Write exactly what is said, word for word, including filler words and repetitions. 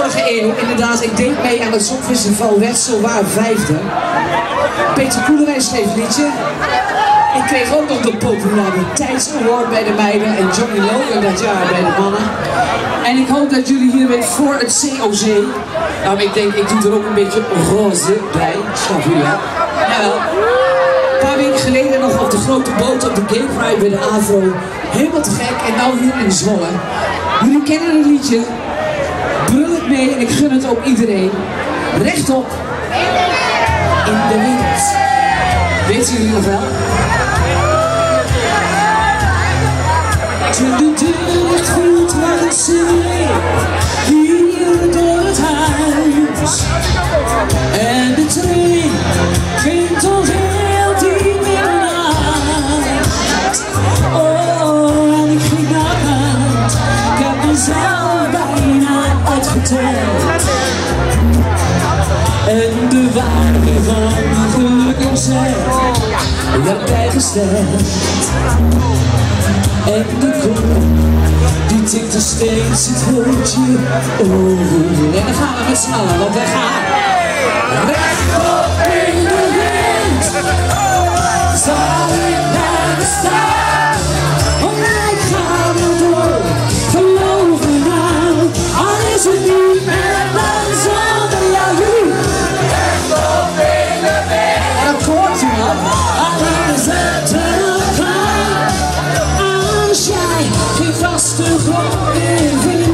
vorige eeuw, inderdaad, ik deed mee aan het Songfestival, werd zowaar vijfde. Peter Koelewijn schreef een liedje. Ik kreeg ook nog de populariteitsaward bij de meiden en Johnny Logan dat jaar bij de mannen. En ik hoop dat jullie hier bent voor het C O C. Nou, ik denk, ik doe er ook een beetje roze bij, snap jullie wel? Jawel. Een paar weken geleden nog op de grote boot op de Gay Pride bij de Avro. Helemaal te gek en nou hier in Zwolle. Jullie kennen het liedje. Brul het mee en ik gun het ook iedereen. Rechtop in de wind. Weten jullie nog wel? Toen de deur echt goed was hier door het huis. En de trein ging tot heel diep in de nacht. Oh, en ik ging naar kant. Ik heb mezelf bijna uitgeteld. En de waarde van mijn geluk en zet werd bijgesteld. En de klok, die tikte steeds het woordje over. En dan gaan we met z'n allen, want wij gaan rechtop in de wind. Zal ik blijven staan? Oh nee, ik ga wel door. Geloof me nou, al is het niet meer dan zonder jou. Rechtop in de wind. En dat hoort u man. Alleen zetten elkaar. Als jij geen vaste grond meer vindt.